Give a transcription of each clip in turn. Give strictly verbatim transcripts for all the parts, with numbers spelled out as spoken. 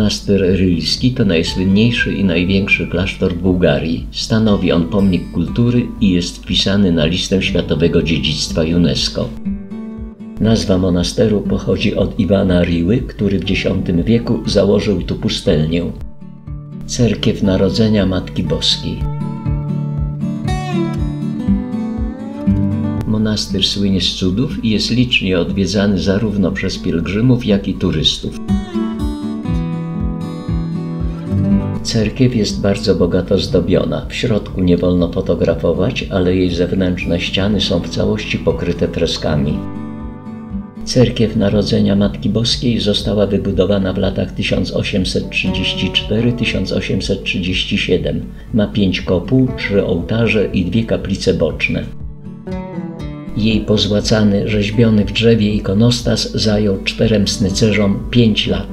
Monastyr Rylski to najsłynniejszy i największy klasztor Bułgarii. Stanowi on pomnik kultury i jest wpisany na listę Światowego Dziedzictwa UNESCO. Nazwa monasteru pochodzi od Iwana Riły, który w dziesiątym wieku założył tu pustelnię. Cerkiew Narodzenia Matki Boskiej. Monastyr słynie z cudów i jest licznie odwiedzany zarówno przez pielgrzymów, jak i turystów. Cerkiew jest bardzo bogato zdobiona. W środku nie wolno fotografować, ale jej zewnętrzne ściany są w całości pokryte freskami. Cerkiew Narodzenia Matki Boskiej została wybudowana w latach tysiąc osiemset trzydziestym czwartym do tysiąc osiemset trzydziestego siódmego. Ma pięć kopuł, trzy ołtarze i dwie kaplice boczne. Jej pozłacany, rzeźbiony w drzewie ikonostas zajął czterem snycerzom pięć lat.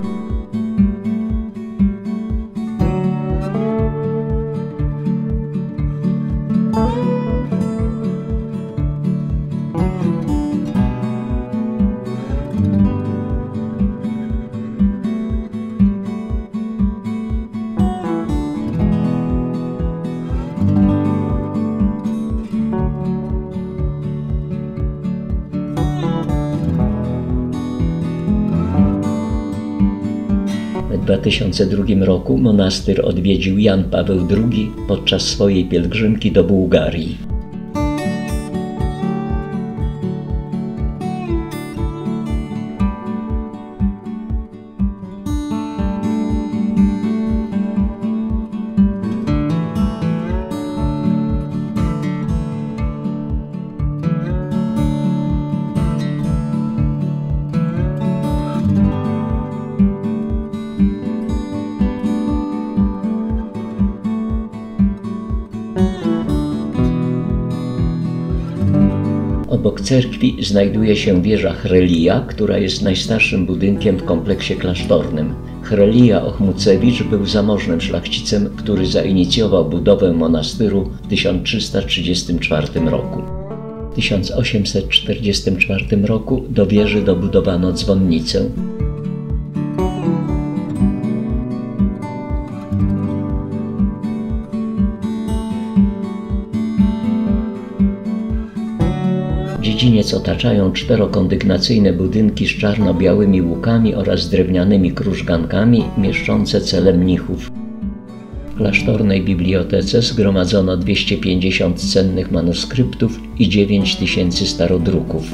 W dwa tysiące drugim roku monastyr odwiedził Jan Paweł drugi podczas swojej pielgrzymki do Bułgarii. Obok cerkwi znajduje się wieża Hrelija, która jest najstarszym budynkiem w kompleksie klasztornym. Hrelija Ochmucewicz był zamożnym szlachcicem, który zainicjował budowę monastyru w tysiąc trzysta trzydziestym czwartym roku. W tysiąc osiemset czterdziestym czwartym roku do wieży dobudowano dzwonnicę. Dziedziniec otaczają czterokondygnacyjne budynki z czarno-białymi łukami oraz drewnianymi krużgankami mieszczące cele mnichów. W klasztornej bibliotece zgromadzono dwieście pięćdziesiąt cennych manuskryptów i dziewięć tysięcy starodruków.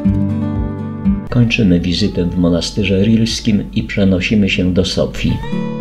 Kończymy wizytę w monastyrze Rylskim i przenosimy się do Sofii.